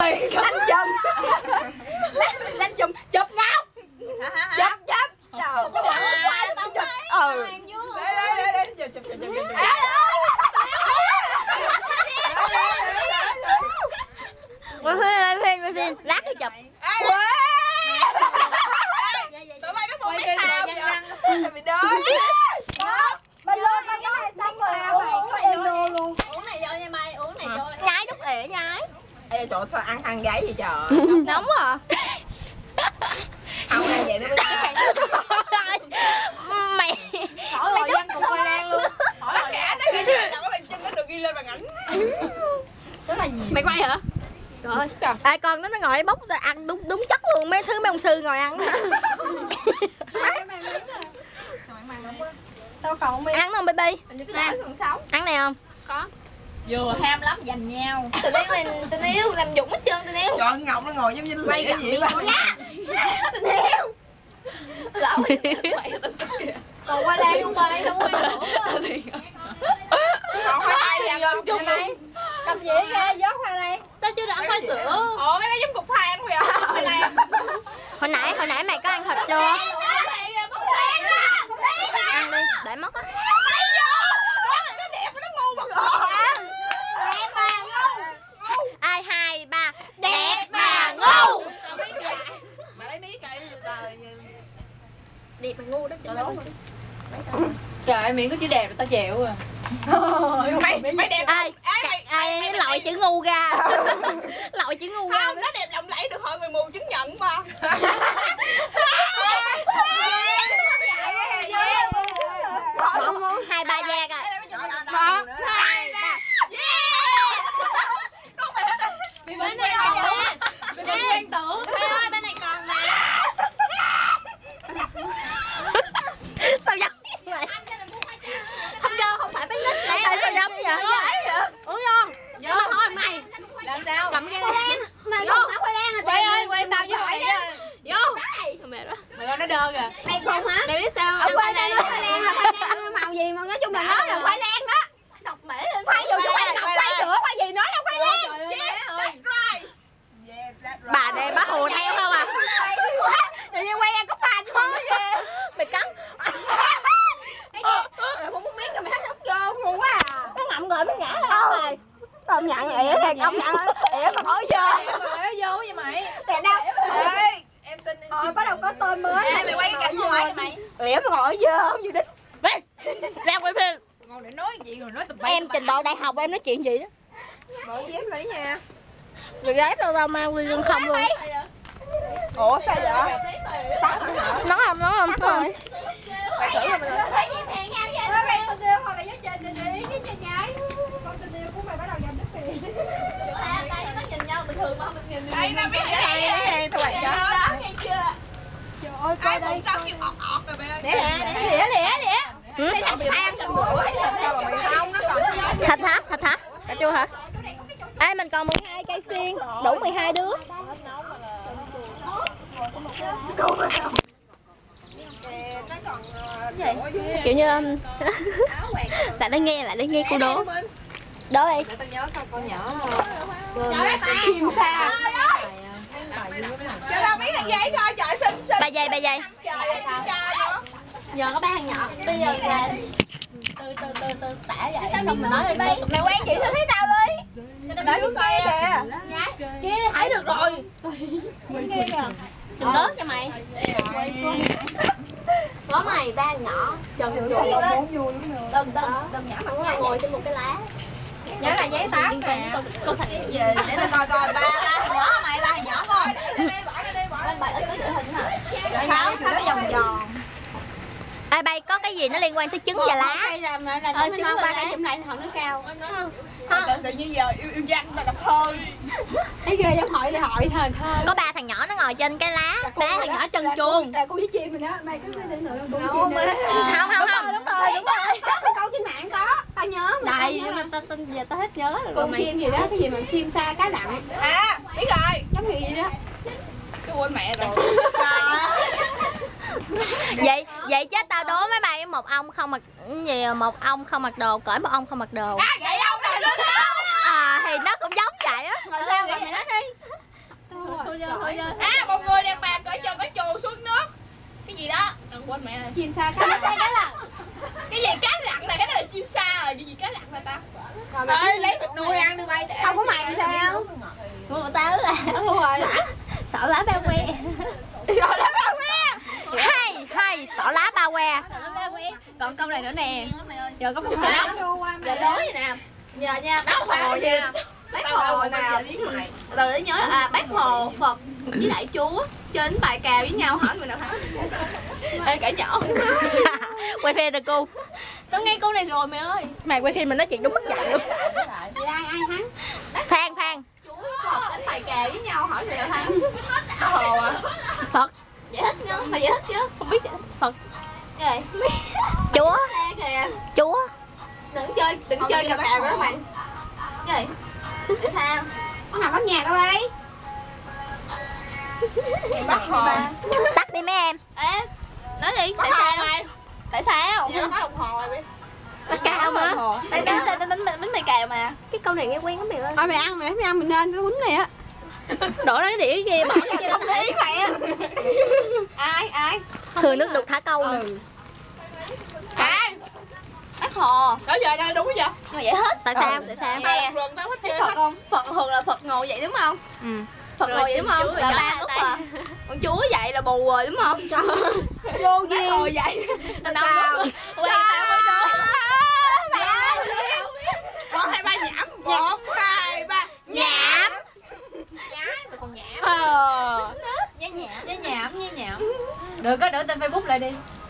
Lanh chùm. Lanh chùm chụp ngáo. Chụp chụp. Trời ơi. Ừ. Để chụp. Quay phim, lát tôi chụp. Tụi bay có một cái sao vậy? Bị đớn. Bên lên cái này xong rồi có em luôn. Uống này vô nha mày, uống này vô. Nhái chút ỉa nhái. Ê trời sao ăn thằng gái vậy trời. Nóng à. Không ăn vậy nó mới Mày Hỏi rồi dân cùng khoai lang luôn. hỏi tất cả đâu có bàn chân nó được ghi lên bàn ảnh. Tức là gì? Mày quay hả? Trời ơi. ai con nó ngồi bốc ăn đúng chất luôn, mấy thứ mấy ông sư ngồi ăn. Tao còn Ăn không baby? nè Ăn này không? Có. Vừa ham lắm giành nhau. tình yêu làm dụng hết trơn tình yêu. Trời Ngọc nó ngồi giống như Quay lẹ gặp vậy đi ba. Còn qua lan không bay đâu. Còn khoai tây gì Dân chung mày. Cầm dĩa ra gió khoai lang. Tao chưa được ăn khoai sữa. Ồ cái đó giống cục than vậy à? Khoai lang. Hồi nãy mày có ăn thịt chưa? Ăn đi, để mất á. Nó đẹp nó ngu bật rồi. Đẹp mà ngu. Ai 2, 3 đẹp mà ngu. Mà lấy mí cậy đời. Đẹp mà ngu đó chứ. Trời ơi, miệng có chữ đẹp tao chịu à. Mày đẹp. Ai loại chữ ngu ra. Loại chữ ngu ra. Không, nó đẹp lộng lẫy được hội người mù chứng nhận mà. Muốn 2, 3 da coi. 1, 2, 3. Bên này còn nè. Bên này quen tưởng. Ê ơi, bên này còn nè. Sao giống vậy? Không vô, không phải bánh nít. Tại sao giống vậy? Uống vô. Vô thôi mày. Làm sao? Cầm cái này. Mày Vô. không phải khoai lang hả? Quay ơi, quay tao với mày á. Vô. Mệt quá. Mày con nó đơ kìa. Mày còn hả? Mày biết sao? Ở khoai lang là khoai lang màu gì mà nói chung là nó là khoai lang đó. Ngọc bể lên. Khoai dù khoai ngọc khoai sữa khoai gì nói là khoai lang. Bà này bà hùa theo không à? Tự nhiên quay ra cốc pha thôi. Mày cắn. Rồi không muốn biết rồi mày hết ốc vô ngu quá à. Nó ngậm rồi nó ngã ra rồi. Công nhận ỉa thiệt, công nhận ỉa mà hỏi vô. Mày vô vậy mày. Kìa đâu. Ê, em tin em Rồi bắt đầu có tên mới. Ê, mày quay cái cảnh ngoài cho mày. Ỉa mà ngồi dơ không gì đích. Ra quay phim. Còn để nói gì rồi nói tầm bậy. Em trình độ đại học em nói chuyện gì đó. Mở dép lấy nha. Người gái tao mang quy lương không luôn. Ủa sao vậy? Nói không? Mày thử rồi mày. Thấy gì mẹ nhau vậy? Nói mày tình yêu hồi mày với trên để ý với chơi nhái. Con tình yêu của mày bắt đầu giành đất thì. Đây nó nhìn nhau bình thường mà không nhìn. Đây nó biết cái này thôi bạn cho. Đó nghe chưa? Trời ơi coi đây. Tao kêu ọt rồi mày ơi. Để lẹ. Đây thằng An thằng bữa. Sao mà mày không nó còn Thịt hả? Cà chua hả? Ê mình còn 12 cây xiên, đủ 12 đứa. Kiểu như lại để nghe cô đố. Đố đi. Tao nhớ con nhỏ. Kim sa. Cho tao biết thằng giấy coi trời xinh. Bà dây. Trời ơi cha nữa. Giờ có ba thằng nhỏ. Bây giờ là từ tả vậy. Xong mình nói đi. Mày quen chị sao thấy tao đi. Để tôi coi kìa. Kia thấy được rồi. Kia kìa. Chừng lớn cho mày. Có mày ba thằng nhỏ. Trần Đừng nhỏ mà ngồi trên một cái lá. nhớ là giấy táp nè. Cô thành Gì để tao coi ba thằng nhỏ mày, ba thằng nhỏ không? Bài ơi có hình hả? Sáu nó vòng vòng. Ê bay có cái gì nó liên quan tới trứng và lá? Hay làm lại là tao nói ba cái chụm lại thằng nó cao. Tự nhiên giờ yêu dân là đập hơn. Thấy ghê giống hỏi thền thơ. Có 3 thằng nhỏ nó ngồi trên cái lá. ba thằng nhỏ chân chuông. Là cô với chim mình á, mày cứ tưởng tượng cô với Không. Đúng rồi. Câu trên mạng có, tao nhớ mà. Đây nhưng mà tao giờ tao hết nhớ rồi. Con chim gì đó, cái gì mà chim sa cá đặng. À, biết rồi. Giống như gì đó. Cái quên mẹ rồi. Vậy chứ tao đố mấy bay một ông không mặc gì, một ông không mặc đồ cởi một ông không mặc đồ. À, vậy ông nào đó. Thì nó cũng giống vậy á. Mà sao vậy mày nói đi. chim sa cá lặn. Cái gì cá lặn này, cái này là chim sa rồi, cái gì cá lặn này ta? Ơi lấy thịt nuôi ăn đi bay. Không có mày sao? Của tao là Đúng rồi. sọ lá bao que. Sọ lá ba que. Hay sọ lá ba que. Sọ lá bao que. Còn câu này nữa nè. Giờ có một Đó. giờ đố vậy nè. Giờ nha, bác Hồ nha. Bác Hồ nào. Từ để nhớ bác Hồ, Phật với lại Chúa trên bài cào với nhau hỏi người nào thắng. Ê cả nhỏ. Quay phim rồi cô. Tao nghe câu này rồi mày ơi. Mày quay phim mình nói chuyện đúng mất dạy luôn. Vậy ai thắng? Phan. Chúa với Phật đánh bài cào với nhau hỏi người nào thắng. Hồ à? Phật. Giải thích chứ, mày giải thích chứ. Không biết Phật. Cái gì? Chúa. Kìa. Chúa. Đừng chơi cào cào đó mày. Cái gì? Tại sao? Con nào bắt nhạc đâu đây? Bắt Hồ. Tắt đi mấy em. Ê, nói đi, tại sao? Tại sao? Dạ có đồng hồ rồi. Mày cào mà. Tại sao tính mày cào mà. Cái câu này nghe quen lắm mày ơi. Thôi mày ăn mình nên cái quýnh này á. Đổ ra cái đĩa kia bỏ ra kia đó. Ý mày á. Ai? Thừa nước đục thả câu nè. Bác Hồ. Đó giờ đang đúng vậy? Mày giải thích. Tại sao? Nè. Rừng tao hết Thấy trơn. Phật không? Phật thường là Phật ngồi vậy đúng không? Ừ. Phật ngồi vậy đúng không? Là ba lúc à. Còn Chúa vậy là bù rồi đúng không? Vô Bác Hồ vậy. Là năm lúc. Quen tao mới đó. Mày ơi. 1, 2, 3 nhảm. 1, 2, 3 nhảm. Mày còn nhảm. Ờ. Nhảm. Được có đổi tên Facebook lại đi.